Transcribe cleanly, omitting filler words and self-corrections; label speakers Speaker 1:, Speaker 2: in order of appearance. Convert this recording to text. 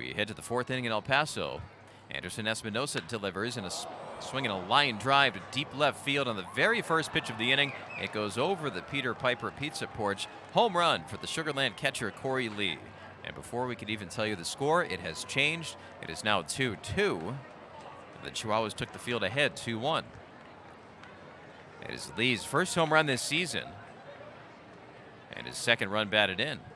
Speaker 1: We head to the fourth inning in El Paso. Anderson Espinosa delivers in a swinging a line drive to deep left field on the very first pitch of the inning. It goes over the Peter Piper pizza porch. Home run for the Sugar Land catcher Korey Lee. And before we could even tell you the score, it has changed. It is now 2-2. The Chihuahuas took the field ahead 2-1. It is Lee's first home run this season and his second run batted in.